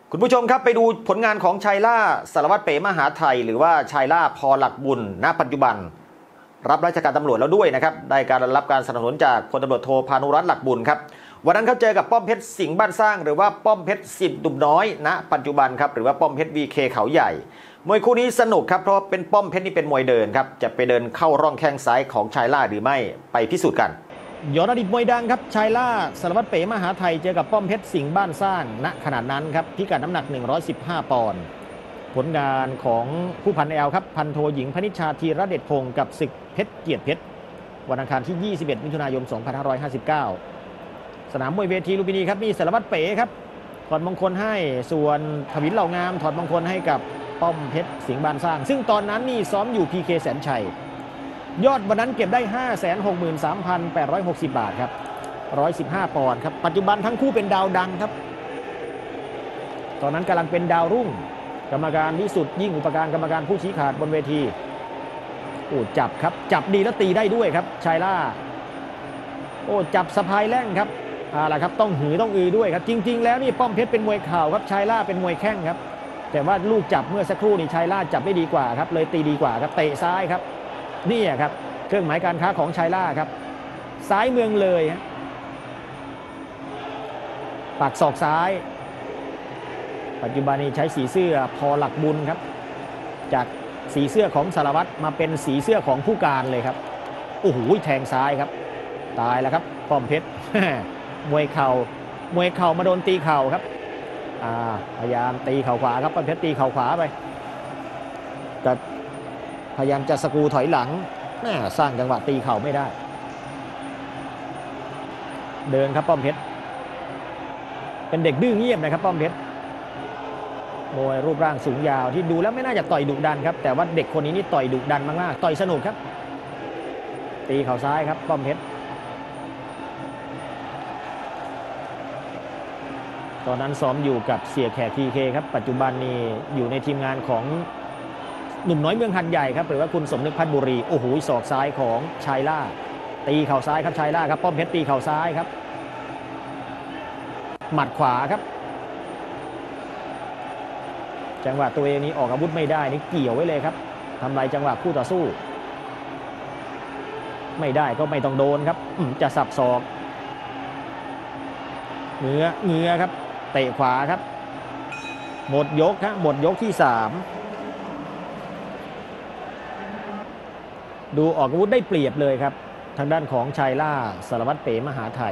คุณผู้ชมครับไปดูผลงานของชัยล่าสารวัตรเป๋มหาไทยหรือว่าชัยล่าพอหลักบุญณปัจจุบันรับราชการตำรวจแล้วด้วยนะครับได้การรับการสนับสนุนจากพลตำรวจโทพานุรัตน์หลักบุญครับวันนั้นเขาเจอกับป้อมเพชรสิงห์บ้านสร้างหรือว่าป้อมเพชรสิทธิ์ดุมน้อยณปัจจุบันครับหรือว่าป้อมเพชร VK เขาใหญ่มวยคู่นี้สนุกครับเพราะเป็นป้อมเพชรนี่เป็นมวยเดินครับจะไปเดินเข้าร่องแข้งซ้ายของชัยล่าหรือไม่ไปพิสูจน์กันยอดอดีตมวยดังครับชัยล่าสารวัตรเป๋มหาไทยเจอกับป้อมเพชรสิงห์บ้านสร้างณขนาดนั้นครับพิกัดน้ำหนัก115ปอนด์ผลงานของผู้พันแอลครับพันโทหญิงพนิชชาธีระเดชพงศ์กับศึกเพชรเกียรติเพชรวันอังคารที่21มิถุนายน2559สนามมวยเวทีลุมพินีครับมีสารวัตรเป๋ครับถอดมงคลให้ส่วนทวินเหล่างามถอดมงคลให้กับป้อมเพชรสิงห์บ้านสร้างซึ่งตอนนั้นนี่ซ้อมอยู่ PK แสนชัยยอดวันนั้นเก็บได้ 563,860 บาทครับ115ปอนด์ครับปัจจุบันทั้งคู่เป็นดาวดังครับตอนนั้นกำลังเป็นดาวรุ่งกรรมการวิสุทธิ์ยิ่งอุปการกรรมการผู้ชี้ขาดบนเวทีโอ้จับครับจับดีแล้วตีได้ด้วยครับชัยล่าโอ้จับสะพายแร่งครับอะไรครับต้องหือต้องอือด้วยครับจริงๆแล้วนี่ป้อมเพชรเป็นมวยเข่าครับชัยล่าเป็นมวยแข้งครับแต่ว่าลูกจับเมื่อสักครู่นี่ชัยล่าจับได้ดีกว่าครับเลยตีดีกว่าครับเตะซ้ายครับนี่ครับเครื่องหมายการค้าของชัยล่าครับซ้ายเมืองเลยปักศอกซ้ายปัจจุบันนี้ใช้สีเสื้อพอหลักบุญครับจากสีเสื้อของสารวัตรมาเป็นสีเสื้อของผู้การเลยครับโอ้โหแทงซ้ายครับตายแล้วครับป้อมเพชร มวยเข่ามาโดนตีเข่าครับพยายามตีเข่าขวาครับป้อมเพชรตีเข่าขวาไปแต่พยายามจะสกรูถอยหลังสร้างจังหวะตีเข่าไม่ได้เดินครับป้อมเพชรเป็นเด็กดื้อเงียบนะครับป้อมเพชรมวยรูปร่างสูงยาวที่ดูแล้วไม่น่าจะต่อยดุดันครับแต่ว่าเด็กคนนี้นี่ต่อยดุดันมากๆต่อยสนุกครับตีเข่าซ้ายครับป้อมเพชรตอนนั้นซ้อมอยู่กับเสียแขก PK ครับปัจจุบันนี้อยู่ในทีมงานของหนุ่มน้อยเมืองหัดใหญ่ครับหรือว่าคุณสมนึกพัฒน์บุรีโอ้โหศอกซ้ายของชัยล่าตีเข่าซ้ายครับชัยล่าครับป้อมเพชรตีเข่าซ้ายครับหมัดขวาครับจังหวะตัวเองนี้ออกอาวุธไม่ได้นี่เกี่ยวไว้เลยครับทำลายจังหวะคู่ต่อสู้ไม่ได้ก็ไม่ต้องโดนครับจะสับศอกเงื้อครับเตะขวาครับหมดยกครับหมดยกที่3ดูออกอาวุธได้เปรียบเลยครับทางด้านของชัยล่าสารวัตรเป๋มหาไทย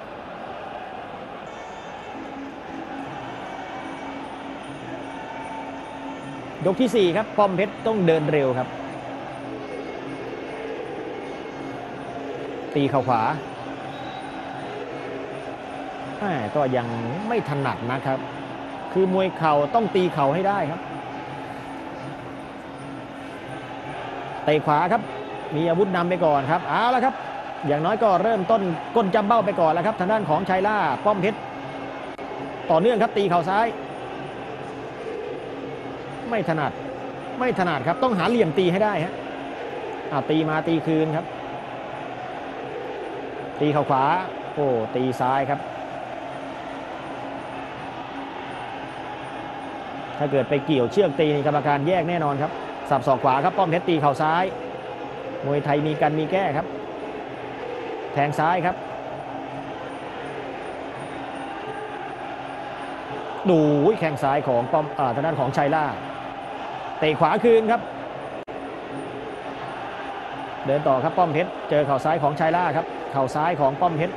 ยกที่4ครับป้อมเพชรต้องเดินเร็วครับตีเข่าขวาก็ยังไม่ถนัดนะครับคือมวยเข่าต้องตีเข่าให้ได้ครับเตะขวาครับมีอาวุธนำไปก่อนครับเอาละครับอย่างน้อยก็เริ่มต้นก้นจำเบ้าไปก่อนแล้วครับทางด้านของชัยล่าป้อมเพชรต่อเนื่องครับตีเข่าซ้ายไม่ถนัดครับต้องหาเหลี่ยมตีให้ได้ฮะตีมาตีคืนครับตีเข่าขวาโอ้ตีซ้ายครับถ้าเกิดไปเกี่ยวเชือกตีกรรมการแยกแน่นอนครับสับศอกขวาครับป้อมเพชรตีเข่าซ้ายมวยไทยมีกันมีแก้ครับแทงซ้ายครับดูแข้งซ้ายของป้อมทางด้านของชัยล่าเตะขวาคืนครับเดินต่อครับป้อมเพชรเจอเข่าซ้ายของชัยล่าครับเข่าซ้ายของป้อมเพชร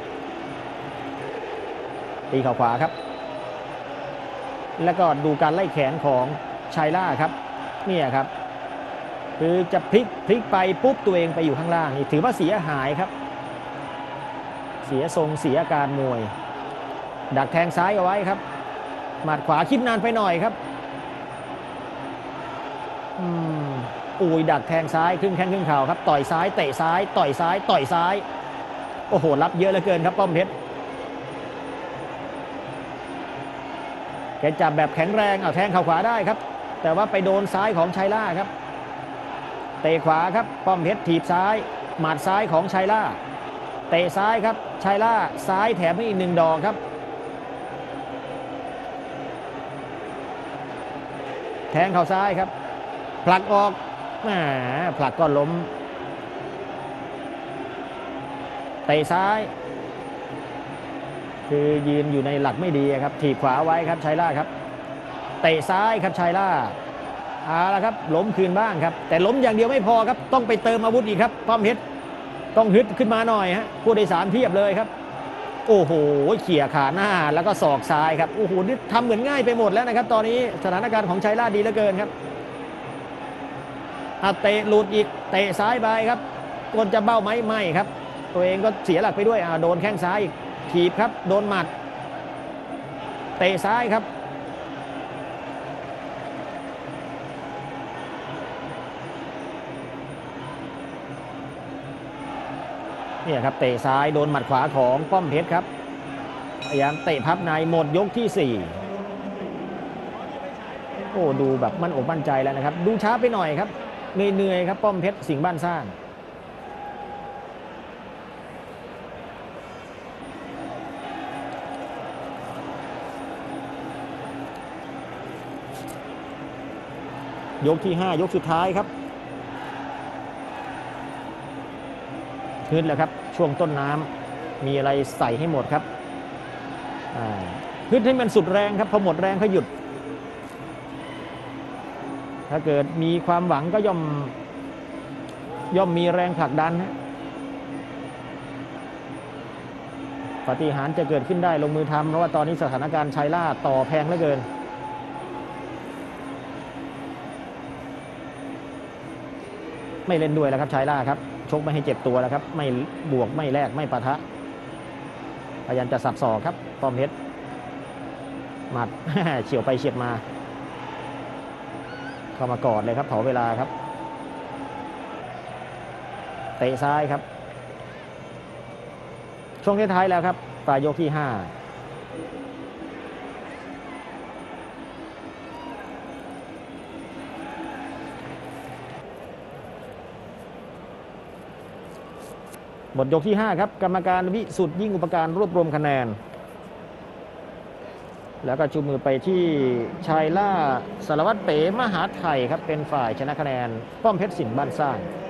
ตีเข่าขวาครับแล้วก็ดูการไล่แขนของชัยล่าครับเนี่ยครับคือจะพลิกไปปุ๊บตัวเองไปอยู่ข้างล่างนี่ถือว่าเสียหายครับเสียทรงเสียการมวยดักแทงซ้ายเอาไว้ครับหมัดขวาคิดนานไปหน่อยครับดักแทงซ้ายครึ่งแข้งครึ่งเข่าครับต่อยซ้ายเตะซ้ายต่อยซ้ายต่อยซ้ายโอ้โหรับเยอะเหลือเกินครับป้อมเพชรแกจับแบบแข็งแรงแทงเข่าขวาได้ครับแต่ว่าไปโดนซ้ายของชัยล่าครับเตะขวาครับป้อมเพชรถีบซ้ายหมัดซ้ายของชัยล่าเตะซ้ายครับชัยล่าซ้ายแถมให้อีก1 ดอกครับแทงเข่าซ้ายครับผลักออกแหมผลักก็ล้มเตะซ้ายคือยืนอยู่ในหลักไม่ดีครับถีบขวาไว้ครับชัยล่าครับเตะซ้ายครับชัยล่าเอาละครับล้มคืนบ้างครับแต่ล้มอย่างเดียวไม่พอครับต้องไปเติมอาวุธอีกครับป้อมเพชรต้องฮึดขึ้นมาหน่อยฮะผู้โดยสารเพียบเลยครับโอ้โหเขี่ยขาหน้าแล้วก็ศอกซ้ายครับโอ้โหนี่ทำเหมือนง่ายไปหมดแล้วนะครับตอนนี้สถานการณ์ของชัยล่าดีเหลือเกินครับเตะหลุดอีกเตะซ้ายไปครับควรจะเบ้าไหมไม่ครับตัวเองก็เสียหลักไปด้วยโดนแข้งซ้ายอีกถีบครับโดนหมัดเตะซ้ายครับเนี่ยครับเตะซ้ายโดนหมัดขวาของป้อมเพชรครับพยายามเตะพับในหมดยกที่4โอ้ดูแบบมั่นอกมั่นใจแล้วนะครับดูช้าไปหน่อยครับเหนื่อยครับป้อมเพชรสิงห์บ้านสร้างยกที่5ยกสุดท้ายครับขึ้นแล้วครับช่วงต้นน้ำมีอะไรใส่ให้หมดครับขึ้นให้มันสุดแรงครับพอหมดแรงก็หยุดถ้าเกิดมีความหวังก็ย่อมมีแรงผลักดันฮะปาฏิหาริย์จะเกิดขึ้นได้ลงมือทำเพราะว่าตอนนี้สถานการณ์ชัยล่าต่อแพงเหลือเกินไม่เล่นด้วยแล้วครับชัยล่าครับชกไม่ให้เจ็บตัวแล้วครับไม่บวกไม่แลกไม่ปะทะพยายามจะสับศอกครับป้อมเพชรหมัด เฉียวไปเฉียดมาเข้ามากอดเลยครับเผาเวลาครับเตะซ้ายครับช่วงท้ายแล้วครับปลายยกที่5หมดยกที่5ครับกรรมการวิสุทธิ์ยิ่งอุปการรวบรวมคะแนนแล้วก็ชูมือไปที่ชัยล่าสารวัตรเป๋มหาไทยครับเป็นฝ่ายชนะคะแนนป้อมเพชรสิงห์บ้านสร้าง